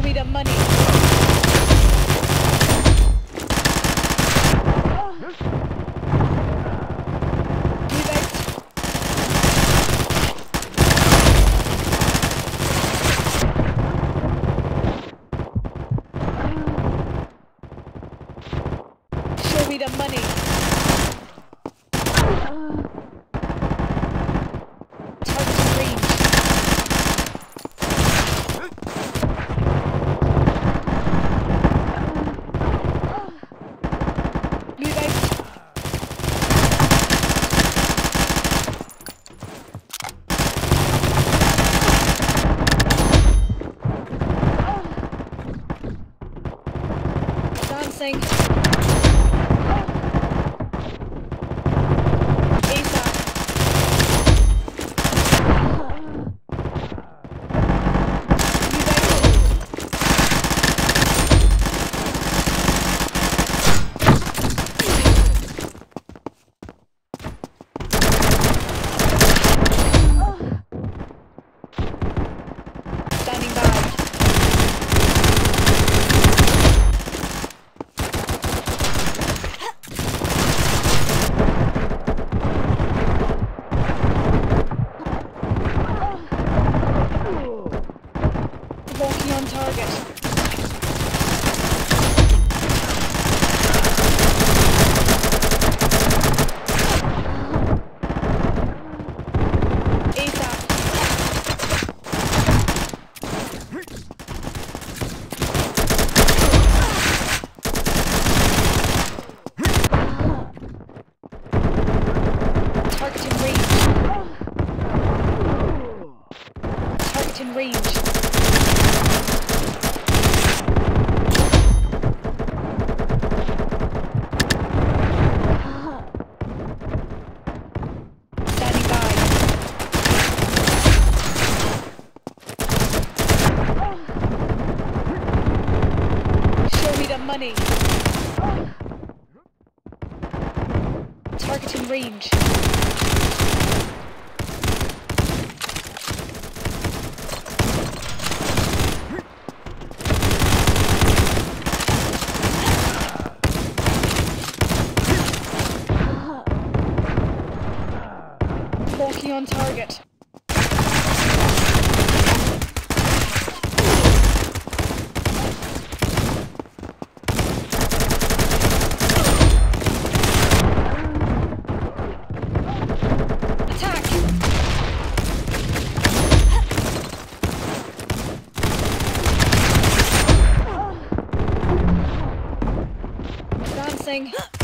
me the money. Show me the money. Target range. Move out. Dancing. Standing by. Walking on target. Targeting range. Targeting range. Standing by. Show me the money. Targeting range. Walking on target. Attack! Dancing.